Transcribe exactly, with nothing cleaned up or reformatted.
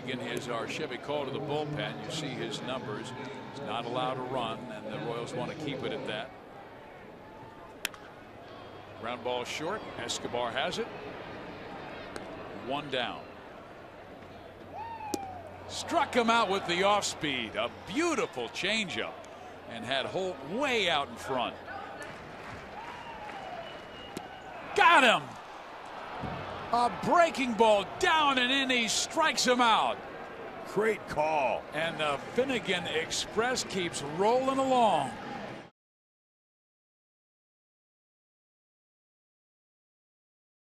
Finnegan is our Chevy call to the bullpen. You see his numbers. He's not allowed to run, and the Royals want to keep it at that. Ground ball short. Escobar has it. One down. Struck him out with the off speed. A beautiful changeup, and had Holt way out in front. Got him. A breaking ball down and in. He strikes him out. Great call. And the Finnegan Express keeps rolling along.